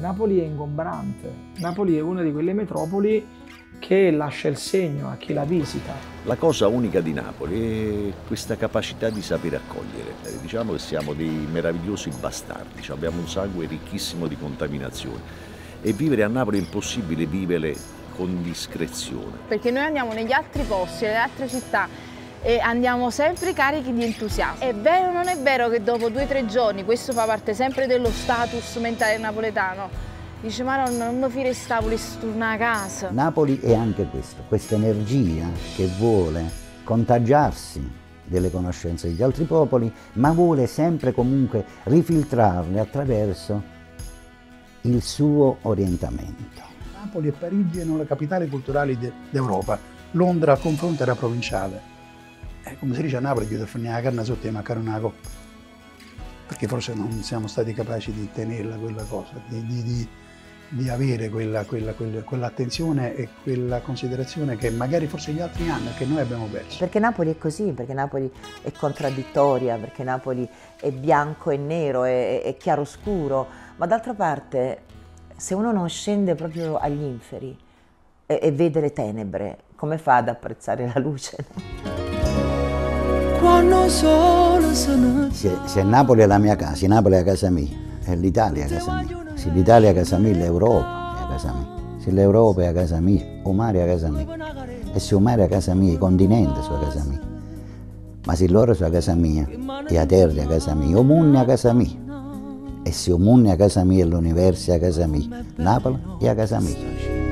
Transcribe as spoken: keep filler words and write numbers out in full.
Napoli è ingombrante, Napoli è una di quelle metropoli che lascia il segno a chi la visita. La cosa unica di Napoli è questa capacità di sapere accogliere. Eh, diciamo che siamo dei meravigliosi bastardi, cioè abbiamo un sangue ricchissimo di contaminazione e vivere a Napoli è impossibile vivere con discrezione. Perché noi andiamo negli altri posti, nelle altre città e andiamo sempre carichi di entusiasmo. È vero o non è vero che dopo due o tre giorni, questo fa parte sempre dello status mentale napoletano, dice, ma non, non mi fi restare, volessi tornare a casa. Napoli è anche questo, questa energia che vuole contagiarsi delle conoscenze degli altri popoli, ma vuole sempre comunque rifiltrarle attraverso il suo orientamento. Napoli e Parigi erano le capitali culturali d'Europa, Londra al confronto era provinciale. E come si dice a Napoli, che fanno la carne sotto e mancare una coppa, perché forse non siamo stati capaci di tenerla quella cosa, di, di, di di avere quella, quella, quella, quell'attenzione e quella considerazione che magari forse gli altri hanno e che noi abbiamo perso. Perché Napoli è così, perché Napoli è contraddittoria, perché Napoli è bianco e nero, è, è chiaroscuro, ma d'altra parte se uno non scende proprio agli inferi e, e vede le tenebre, come fa ad apprezzare la luce? Se, se Napoli è la mia casa, se Napoli è la casa mia, è l'Italia a casa mia. Se l'Italia è a casa mia, l'Europa è a casa mia. Se l'Europa è a casa mia, il mare è a casa mia. E se il mare è a casa mia, il continente è a casa mia. Ma se loro sono a casa mia, e la terra è a casa mia, il mondo è a casa mia. E se il mondo è a casa mia e l'universo è a casa mia, Napoli è a casa mia.